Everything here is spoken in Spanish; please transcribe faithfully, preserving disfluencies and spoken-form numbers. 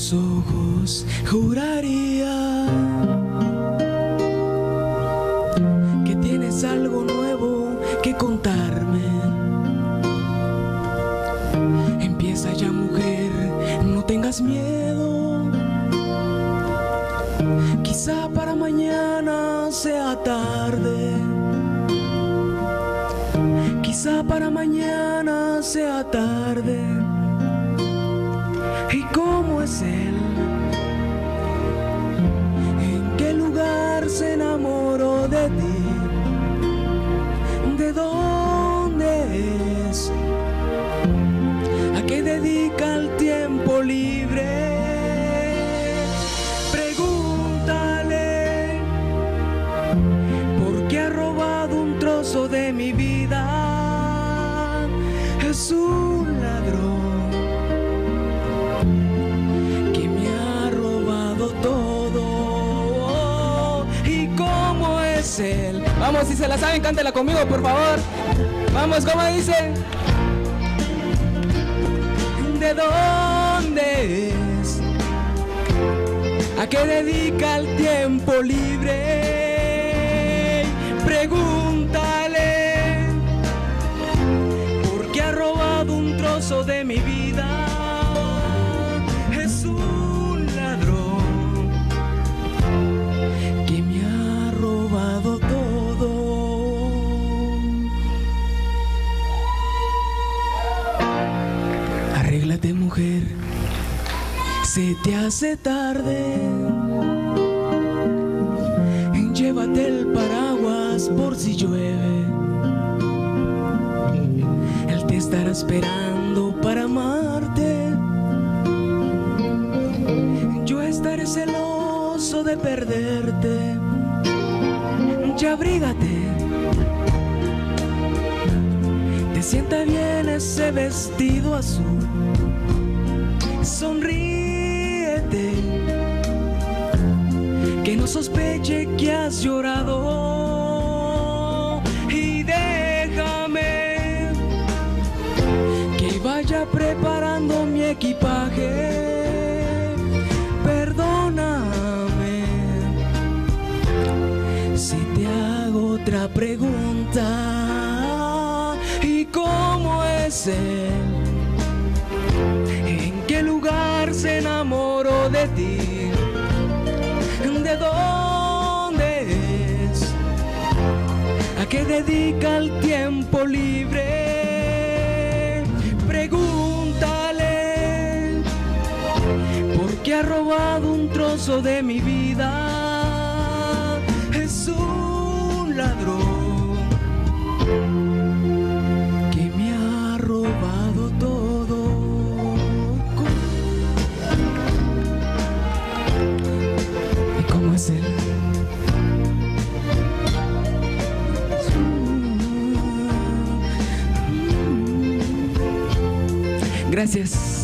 tus ojos juraría que tienes algo nuevo que contarme. Empieza ya, mujer, no tengas miedo. Quizá para mañana sea tarde. Quizá para mañana sea tarde. ¿Y cómo es él? ¿En qué lugar se enamoró de ti? ¿De dónde es? ¿A qué dedica el tiempo libre? Pregúntale, ¿por qué ha robado un trozo de mi vida? Es un ladrón que me ha robado todo. ¿Y cómo es él? Vamos, si se la saben, cántela conmigo, por favor. Vamos, ¿cómo dice? ¿De dónde es? ¿A qué dedica el tiempo libre? Pregúntale, ¿por qué ha robado un trozo de mi vida? Es un ladrón que me ha robado todo. Arréglate, mujer, se te hace tarde. Llévate el paraguas por si llueve. Él te estará esperando para amarte. Yo estaré celoso de perderte. Ya abrígate. Te sienta bien ese vestido azul. Sonríete, que no sospeche que has llorado. Y déjame que vaya preparando mi equipaje. Perdóname si te hago otra pregunta. ¿Y cómo es él? ¿En qué lugar se enamoró de ti? ¿De dónde es? ¿A qué dedica el tiempo libre? Pregúntale, ¿por qué ha robado un trozo de mi vida? Es un ladrón que me ha robado todo. ¿Y cómo es él? Gracias.